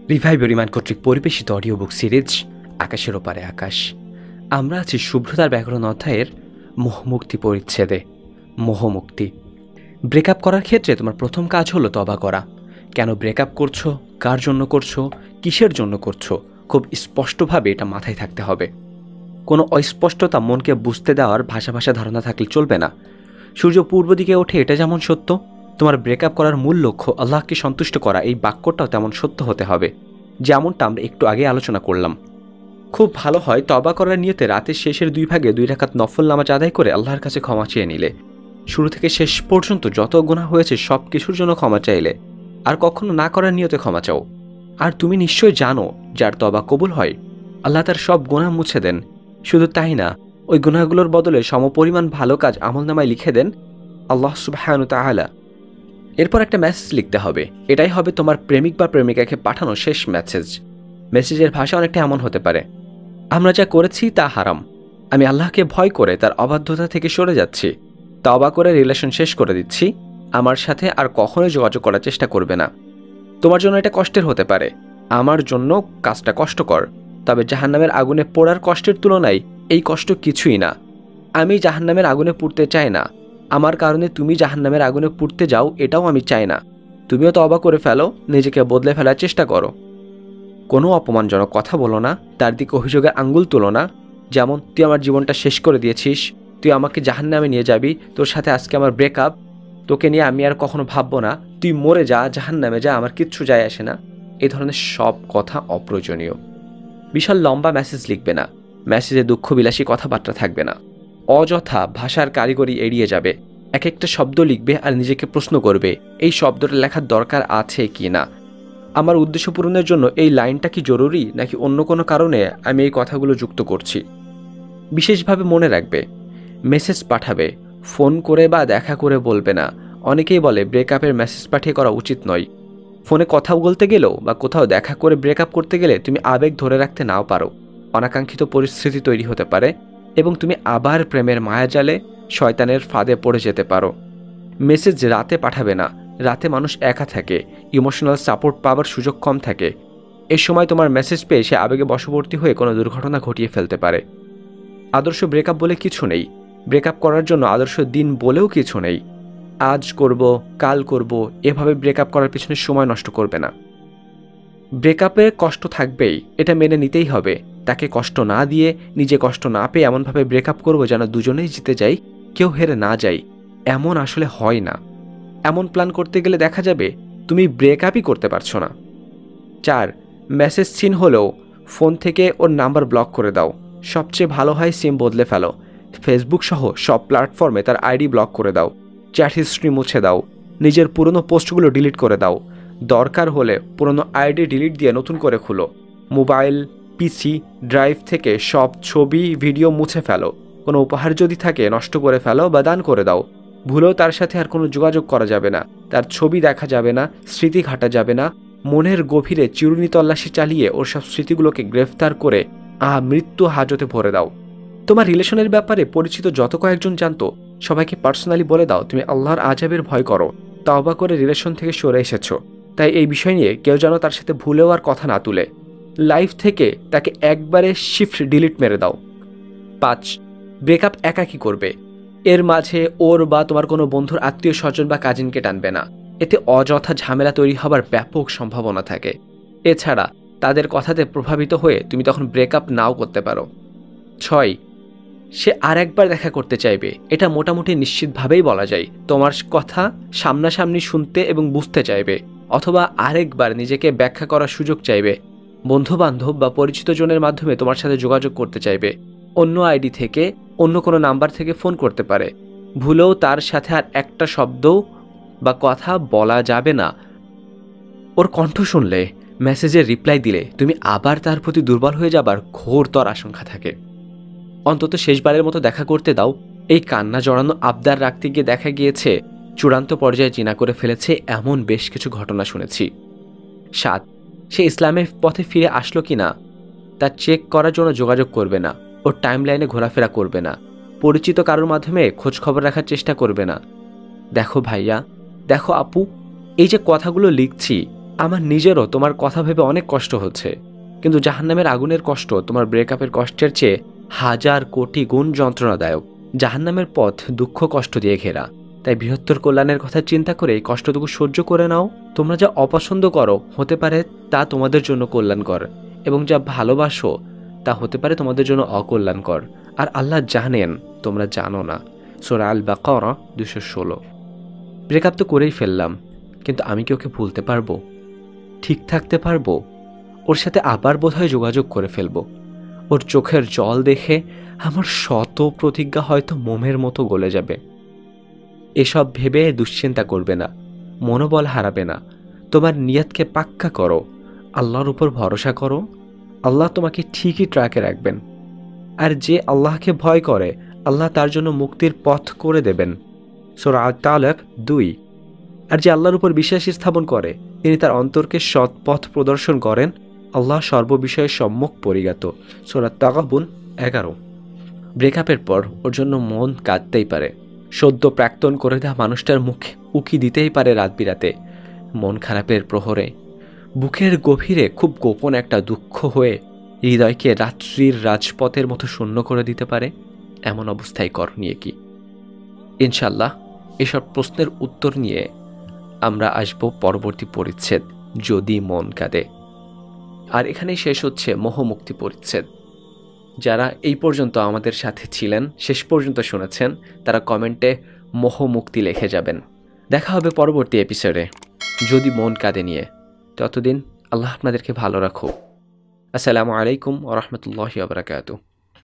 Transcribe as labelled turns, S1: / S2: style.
S1: Revive remand কর্তৃক পরিবেশিত audio book series আকাশের ওপারে আকাশ। আমরা আছি শুভ্রতার ব্যাকরণ অধ্যায়ের মোহমুক্তি পরিচ্ছেদে। মোহমুক্তি। ব্রেকআপ করার ক্ষেত্রে তোমার প্রথম কাজ হলো তওবা করা। কেন ব্রেকআপ করছো, কার জন্য করছো, কিসের জন্য করছো, খুব স্পষ্টভাবে এটা মাথায় থাকতে হবে। কোনো অস্পষ্টতা মনকে বুঝতে দেওয়ার ভাষা ভাষা ধারণা থাকলে চলবে না। সূর্য পূর্ব দিকে ওঠে, এটা যেমন সত্য, তোমার ব্রেকআপ করার মূল লক্ষ্য আল্লাহকে সন্তুষ্ট করা, এই বাক্যটাও তেমন সত্য হতে হবে, যেমনটা আমরা একটু আগে আলোচনা করলাম। খুব ভালো হয় তওবা করার নিয়তে রাতের শেষের 2 ভাগে 2 রাকাত নফল নামাজ আদায় করে আল্লাহর কাছে ক্ষমা চেয়ে নিলে। শুরু থেকে শেষ পর্যন্ত যত গুনাহ হয়েছে সব কিছুর জন্য ক্ষমা চাইলে, আর কখনো না করার নিয়তে ক্ষমা চাও। আর তুমি নিশ্চয় জানো, যার তওবা কবুল হয় আল্লাহ তার সব গুনাহ মুছে দেন। শুধু তাই না, ওই গুনাহগুলোর বদলে সমপরিমাণ ভালো কাজ আমলনামায় লিখে দেন আল্লাহ সুবহানাহু ওয়া তাআলা। এরপর একটা মেসেজ লিখতে হবে। এটাই হবে তোমার প্রেমিক বা প্রেমিকাকে পাঠানো শেষ মেসেজ। মেসেজের ভাষা অনেকটা এমন হতে পারে: আমরা যা করেছি তা হারাম, আমি আল্লাহকে ভয় করে তার অবাধ্যতা থেকে সরে যাচ্ছি, তওবা করে রিলেশন শেষ করে দিচ্ছি, আমার সাথে আর কখনোই যোগাযোগ করার চেষ্টা করবে না। তোমার জন্য এটা কষ্টের হতে পারে, আমার জন্য কাজটা কষ্টকর, তবে জাহান্নামের আগুনে পোড়ার কষ্টের তুলনায় এই কষ্ট কিছুই না। আমি জাহান্নামের আগুনে পুড়তে চাই না, আমার কারণে তুমি জাহান্নামের আগুনে পুড়তে যাও এটাও আমি চাই না। তুমিও তওবা করে ফেলো, নিজেকে বদলে ফেলার চেষ্টা করো। কোনো অপমানজনক কথা বলো না, তার দিকে অভিযোগের আঙ্গুল তুলো না। যেমন, তুই আমার জীবনটা শেষ করে দিয়েছিস, তুই আমাকে জাহান্নামে নিয়ে যাবি, তোর সাথে আজকে আমার ব্রেকআপ, তোকে নিয়ে আমি আর কখনো ভাববো না, তুই মরে যা, জাহান্নামে যা, আমার কিচ্ছু যায় আসে না। এই ধরনের সব কথা অপ্রয়োজনীয়। বিশাল লম্বা মেসেজ লিখবে না, মেসেজে দুঃখবিলাসী কথাবার্তা থাকবে না, অযথা ভাষার কারিগরি এড়িয়ে যাবে। এক একটা শব্দ লিখবে আর নিজেকে প্রশ্ন করবে, এই শব্দটা লেখার দরকার আছে কি না, আমার উদ্দেশ্য পূরণের জন্য এই লাইনটা কি জরুরি, নাকি অন্য কোনো কারণে আমি এই কথাগুলো যুক্ত করছি। বিশেষভাবে মনে রাখবে, মেসেজ পাঠাবে, ফোন করে বা দেখা করে বলবে না। অনেকেই বলে ব্রেকআপের মেসেজ পাঠিয়ে করা উচিত নয়। ফোনে কথা বলতে গেলেও বা কোথাও দেখা করে ব্রেকআপ করতে গেলে তুমি আবেগ ধরে রাখতে নাও পারো, অনাকাঙ্ক্ষিত পরিস্থিতি তৈরি হতে পারে এবং তুমি আবার প্রেমের মায়াজালে শয়তানের ফাঁদে পড়ে যেতে পারো। মেসেজ রাতে পাঠাবে না, রাতে মানুষ একা থাকে, ইমোশনাল সাপোর্ট পাওয়ার সুযোগ কম থাকে। এ সময় তোমার মেসেজ পেয়ে সে আবেগে বশবর্তী হয়ে কোনো দুর্ঘটনা ঘটিয়ে ফেলতে পারে। আদর্শ ব্রেকআপ বলে কিছু নেই, ব্রেকআপ করার জন্য আদর্শ দিন বলেও কিছু নেই। আজ করব, কাল করব, এভাবে ব্রেকআপ করার পিছনে সময় নষ্ট করবে না। ব্রেকআপে কষ্ট থাকবেই, এটা মেনে নিতেই হবে। তাকে কষ্ট না দিয়ে, নিজে কষ্ট না পেয়ে এমনভাবে ব্রেকআপ করবো যেন দুজনেই জিতে যাই, কেউ হেরে না যাই, এমন আসলে হয় না। এমন প্ল্যান করতে গেলে দেখা যাবে তুমি ব্রেকআপই করতে পারছো না। 4, মেসেজ সিন হলেও ফোন থেকে ওর নাম্বার ব্লক করে দাও। সবচেয়ে ভালো হয় সিম বদলে ফেলো। ফেসবুক সহ সব প্ল্যাটফর্মে তার আইডি ব্লক করে দাও, চ্যাট হিস্ট্রি মুছে দাও, নিজের পুরনো পোস্টগুলো ডিলিট করে দাও। দরকার হলে পুরনো আইডি ডিলিট দিয়ে নতুন করে খুলো। মোবাইল, পিসি, ড্রাইভ থেকে সব ছবি, ভিডিও মুছে ফেলো। কোনো উপহার যদি থাকে নষ্ট করে ফেলো বা দান করে দাও। ভুলেও তার সাথে আর কোনো যোগাযোগ করা যাবে না, তার ছবি দেখা যাবে না, স্মৃতি ঘাটা যাবে না। মনের গভীরে চিরুনি তল্লাশি চালিয়ে ওর সব স্মৃতিগুলোকে গ্রেফতার করে মৃত্যু হাজতে ভরে দাও। তোমার রিলেশনের ব্যাপারে পরিচিত যত কয়েকজন জানতো সবাইকে পার্সোনালি বলে দাও তুমি আল্লাহর আযাবের ভয় করো, তওবা করে রিলেশন থেকে সরে এসেছো। তাই এই বিষয় নিয়ে কেউ যেন তার সাথে ভুলেও আর কথা না তুলে। লাইফ থেকে তাকে একবারে শিফট ডিলিট মেরে দাও। 5, ব্রেকআপ একাকী করবে। এর মাঝে ওর বা তোমার কোনো বন্ধুর আত্মীয় স্বজন বা কাজিনকে টানবে না, এতে অযথা ঝামেলা তৈরি হবার ব্যাপক সম্ভাবনা থাকে। এছাড়া তাদের কথাতে প্রভাবিত হয়ে তুমি তখন ব্রেকআপ নাও করতে পারো। 6, সে আর একবার দেখা করতে চাইবে, এটা মোটামুটি নিশ্চিতভাবেই বলা যায়। তোমার কথা সামনাসামনি শুনতে এবং বুঝতে চাইবে, অথবা আরেকবার নিজেকে ব্যাখ্যা করার সুযোগ চাইবে। বন্ধুবান্ধব বা পরিচিত জনের মাধ্যমে তোমার সাথে যোগাযোগ করতে চাইবে, অন্য আইডি থেকে, অন্য কোনো নাম্বার থেকে ফোন করতে পারে। ভুলেও তার সাথে আর একটা শব্দ বা কথা বলা যাবে না। ওর কণ্ঠ শুনলে, মেসেজের রিপ্লাই দিলে তুমি আবার তার প্রতি দুর্বল হয়ে যাবার ঘোরতর আশঙ্কা থাকে। অন্তত শেষবারের মতো দেখা করতে দাও। এই কান্না জড়ানো আবদার রাখতে গিয়ে দেখা গিয়েছে চূড়ান্ত পর্যায়ে জিনা করে ফেলেছে, এমন বেশ কিছু ঘটনা শুনেছি। 7, সে ইসলামের পথে ফিরে আসলো কিনা তা চেক করার জন্য যোগাযোগ করবে না, ওর টাইম লাইনে ঘোরাফেরা করবে না, পরিচিত কারোর মাধ্যমে খোঁজ খবর রাখার চেষ্টা করবে না। দেখো ভাইয়া, দেখো আপু, এই যে কথাগুলো লিখছি আমার নিজেরও তোমার কথা ভেবে অনেক কষ্ট হচ্ছে, কিন্তু জাহান্নামের আগুনের কষ্ট তোমার ব্রেকআপের কষ্টের চেয়ে হাজার কোটি গুণ যন্ত্রণাদায়ক। জাহান্নামের পথ দুঃখ কষ্ট দিয়ে ঘেরা, তাই বৃহত্তর কল্যাণের কথা চিন্তা করে এই কষ্টটুকু সহ্য করে নাও। তোমরা যা অপছন্দ করো হতে পারে তা তোমাদের জন্য কল্যাণকর, এবং যা ভালোবাসো তা হতে পারে তোমাদের জন্য অকল্যাণকর। আর আল্লাহ জানেন, তোমরা জানো না। সূরা আল বাকারা 216। ব্রেকআপ তো করেই ফেললাম, কিন্তু আমি কি ওকে ভুলতে পারবো? ঠিক থাকতে পারবো? ওর সাথে আবার বোধহয় যোগাযোগ করে ফেলবো। ওর চোখের জল দেখে আমার শত প্রতিজ্ঞা হয়তো মোমের মতো গলে যাবে। এসব ভেবে দুশ্চিন্তা করবে না, মনোবল হারাবে না। তোমার নিয়তকে পাক্কা করো, আল্লাহর উপর ভরসা করো। আল্লাহ তোমাকে ঠিকই ট্র্যাকে রাখবেন। আর যে আল্লাহকে ভয় করে, আল্লাহ তার জন্য মুক্তির পথ করে দেবেন। সূরা আত-তালাক 2। আর যে আল্লাহর উপর বিশ্বাস স্থাপন করে, তিনি তার অন্তরকে সৎ পথ প্রদর্শন করেন। আল্লাহ সর্ববিষয়ে সম্যক পরিজ্ঞাত। সূরা তাগাবুন 11। ব্রেকআপের পর ওর জন্য মন কাঁদতেই পারে। সদ্য প্রাক্তন করে দেওয়া মানুষটার মুখে উকি দিতেই পারে রাত বিরাতে। মন খারাপের প্রহরে বুকের গভীরে খুব গোপন একটা দুঃখ হয়ে হৃদয়কে রাত্রির রাজপথের মতো শূন্য করে দিতে পারে। এমন অবস্থায় করণীয় কি? ইনশাল্লাহ এসব প্রশ্নের উত্তর নিয়ে আমরা আসব পরবর্তী পরিচ্ছেদ, যদি মন কাঁদে। আর এখানেই শেষ হচ্ছে মোহমুক্তি পরিচ্ছেদ। যারা এই পর্যন্ত আমাদের সাথে ছিলেন, শেষ পর্যন্ত শুনেছেন, তারা কমেন্টে মোহমুক্তি লিখে যাবেন। দেখা হবে পরবর্তী এপিসোডে যদি মন কাঁদে নিয়ে। ততদিন আল্লাহ আপনাদেরকে ভালো রাখুক। আসসালামু আলাইকুম ওয়া রাহমাতুল্লাহি ওয়া বারাকাতুহু।